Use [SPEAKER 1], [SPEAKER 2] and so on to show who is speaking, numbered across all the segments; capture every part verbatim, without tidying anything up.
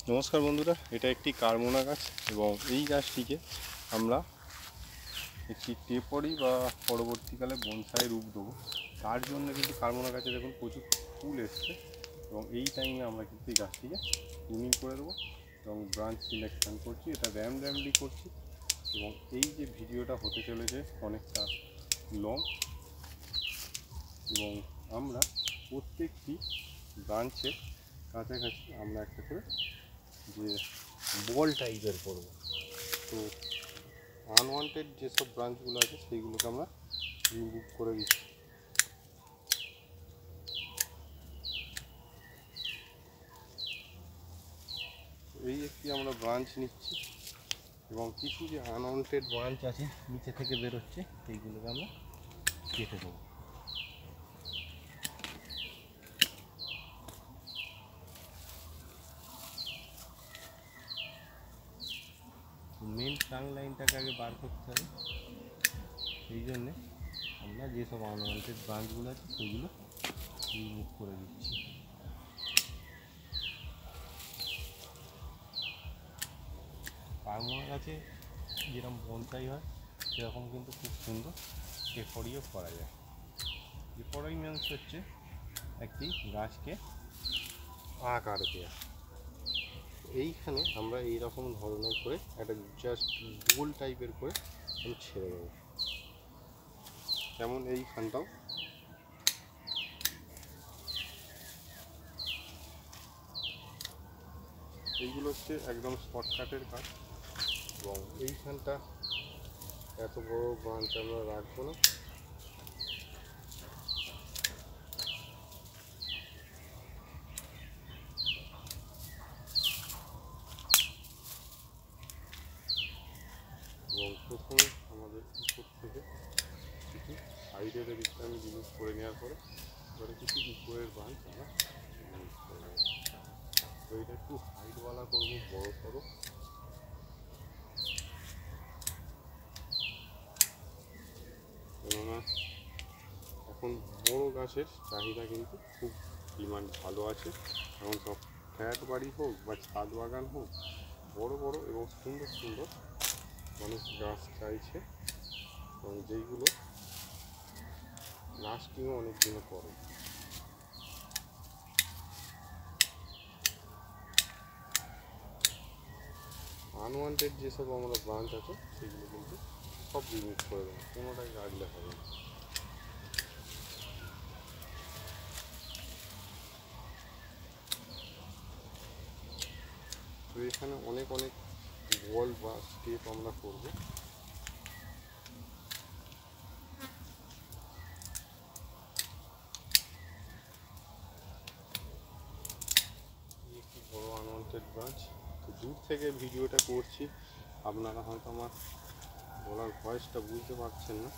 [SPEAKER 1] নমস্কার বন্ধুরা, এটা একটি কারমোনা গাছ এবং এই গাছটিকে আমরা একটি টেপরি বা পরবর্তীকালে বনসাই রূপ দেবো। তার জন্য কিন্তু কারমোনা গাছে দেখুন প্রচুর ফুল এসছে এবং এই টাইমে আমরা কিন্তু এই গাছটিকে প্রুনিং করে দেবো এবং ব্রাঞ্চ সিলেকশন করছি। এটা র্যাম র্যামলি করছি এবং এই যে ভিডিওটা হতে চলেছে অনেকটা লং এবং আমরা প্রত্যেকটি ব্রাঞ্চের কাছাকাছি আমরা একটা করে যে বল টাইপের করবো। তো আনওয়ান্টেড যেসব ব্রাঞ্চগুলো আছে সেইগুলোকে আমরা রিমুভ করে দিচ্ছি। এই একটি আমরা ব্রাঞ্চ নিচ্ছি এবং কিছু যে আনওয়ান্টেড ব্রাঞ্চ আছে নিচে থেকে বেরোচ্ছে সেইগুলোকে আমরা কেটে দেবো। মেন ট্রাঙ্ক লাইনটাকে আগে বার করতে হবে, সেই জন্যে আমরা যেসব আনওয়ান্টেড ব্রাঞ্চগুলো আছে সেগুলো রিমুভ করে দিচ্ছি। কারমোনা গাছে যেরকম বনসাই হয় সেরকম কিন্তু খুব সুন্দর টেপরিও করা যায়। টেপরি মিন্স হচ্ছে একটি গাছকে আকার দেওয়া। এইখানে আমরা এইরকম ধরনের করে একটা জাস্ট গোল টাইপের করে আমি ছেড়ে দেবো। যেমন এইখানটাও এইগুলো হচ্ছে একদম শর্টকাটের কাজ এবং এইখানটা এত বড় ব্রাঞ্চ আমরা রাখবো না। এবং প্রথমে আমাদের উপর থেকে কিছু সাইডের দিকটা আমি রিমুভ করে নেওয়ার পরে এবারে কিছু উপরের ব্রাঞ্চ আমরা রিমুভ করে নেব। তো এটা একটু হাইটওয়ালা করবো, বড় সড়ো। কেননা এখন বড় গাছের চাহিদা কিন্তু খুব ডিমান্ড ভালো আছে। এখন সব ফ্ল্যাট বাড়ি হোক বা ছাদ বাগান হোক, বড় বড় এবং সুন্দর সুন্দর মানুষ গাছ চাইছে এবং যেইগুলো লাস্টিংও অনেক দিনও করে। আনওয়ান্টেড যেসব আমরা ব্রাঞ্চ আছে সেগুলো কিন্তু সব রিমুভ করে দেবো, কোনোটাই রাখলে হবে না। তো এখানে অনেক অনেক বল বা স্টেপ আমরা করবো। একটি বড় আনওয়ান্টেড ব্রাঞ্চ। তো দূর থেকে ভিডিওটা করছি, আপনারা হয়তো আমার বলার ভয়েসটা বুঝতে পারছেন না।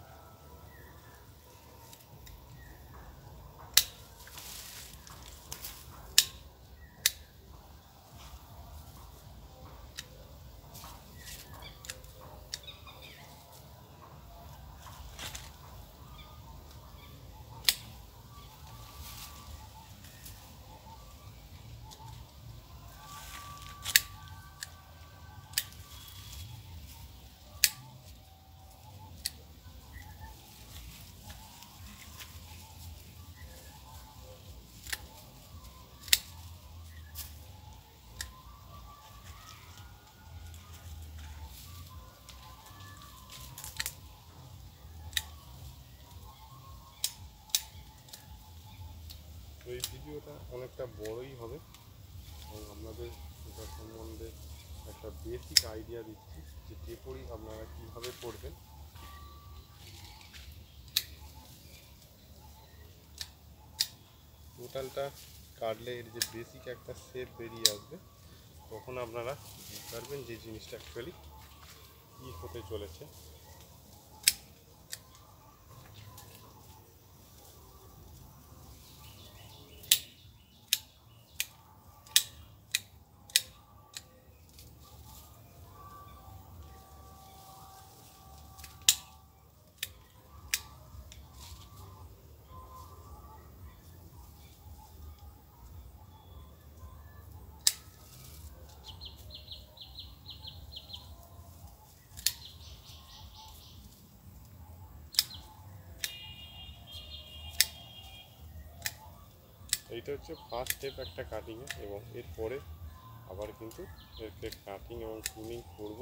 [SPEAKER 1] তো এই ভিডিওটা অনেকটা বড়ই হবে এবং আপনাদের এটা সম্বন্ধে একটা বেসিক আইডিয়া দিচ্ছি যে টেপরি আপনারা কীভাবে করবেন। টোটালটা কাটলে এর যে বেসিক একটা শেপ বেরিয়ে আসবে, তখন আপনারা বুঝতে পারবেন যে জিনিসটা অ্যাকচুয়ালি কী হতে চলেছে। এইটা হচ্ছে ফার্স্ট স্টেপ একটা কাটিংয়ে, এবং এরপরে আবার কিন্তু এরকে কাটিং এবং প্রুনিং করব।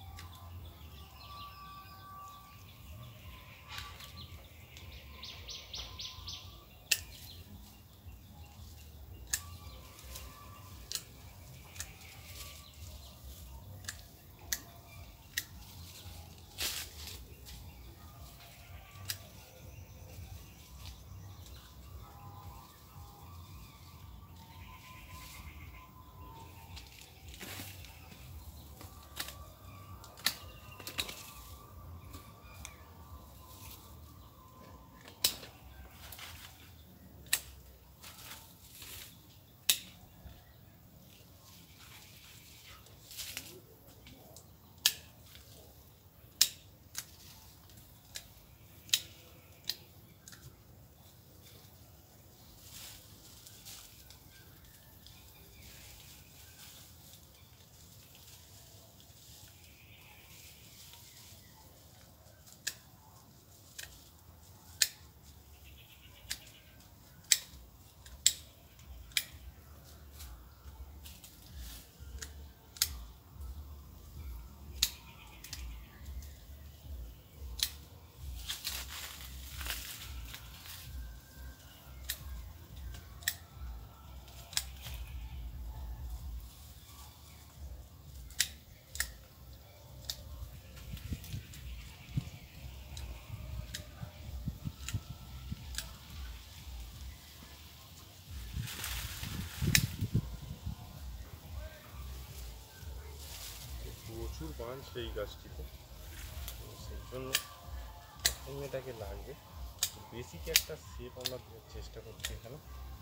[SPEAKER 1] প্রচুর বাঁশ এই গাছটিতে, সেই জন্য প্রথম এটাকে লাগবে বেসিক একটা শেপ আমরা দেওয়ার চেষ্টা করছি এখানে।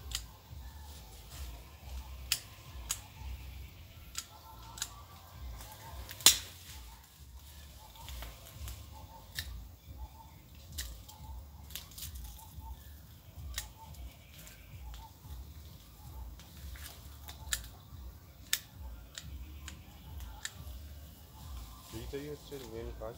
[SPEAKER 1] এইটাই হচ্ছে মেন কাজ।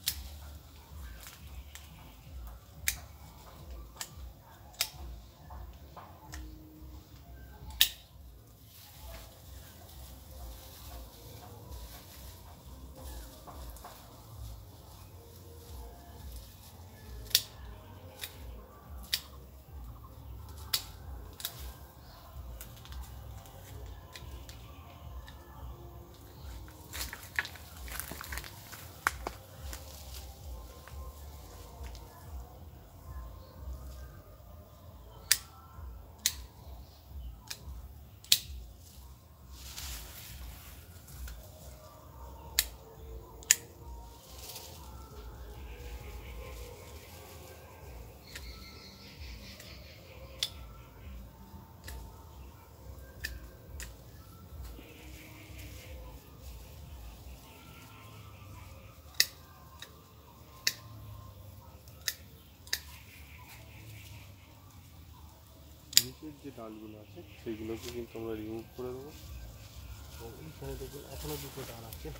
[SPEAKER 1] নিচের যে ডালগুলো আছে সেইগুলোকে কিন্তু আমরা রিমুভ করে দেবো। এবং এইখানে দেখুন এখনও দুটো ডাল আছে।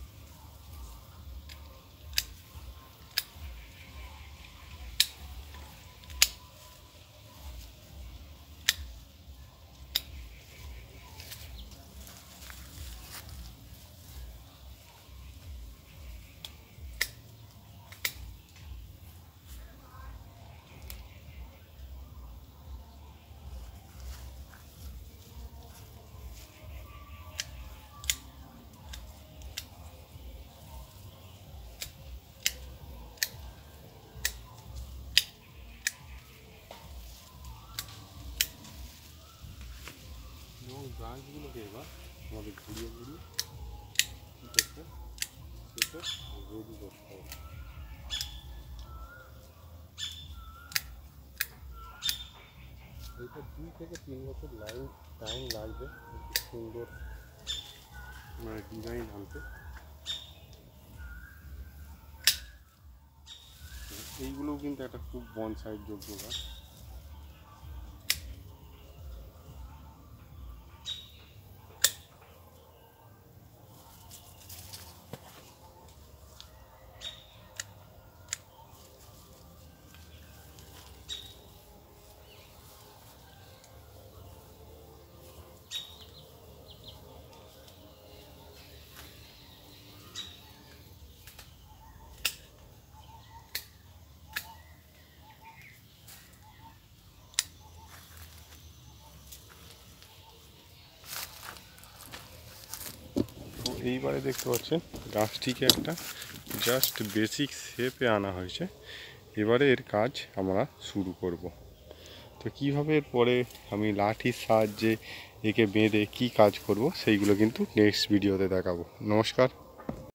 [SPEAKER 1] এবং ব্রাঞ্চগুলোকে এবার আমাদের ঘুরিয়ে ঘুরিয়ে কী করতে সেটা রেডি করতে হবে। এটা দুই থেকে তিন বছর লাইন টাইম লাগবে সুন্দর মানে ডিজাইন আনতে। এইগুলোও কিন্তু একটা খুব বনসাইড যোগ্য গাছ। এইবারে দেখতে পাচ্ছেন গাছটিকে একটা জাস্ট বেসিক শেপে আনা হয়েছে। এবারে এর কাজ আমরা শুরু করব। তো কীভাবে এরপরে আমি লাঠির সাহায্যে একে বেঁধে কী কাজ করব সেইগুলো কিন্তু নেক্সট ভিডিওতে দেখাবো। নমস্কার।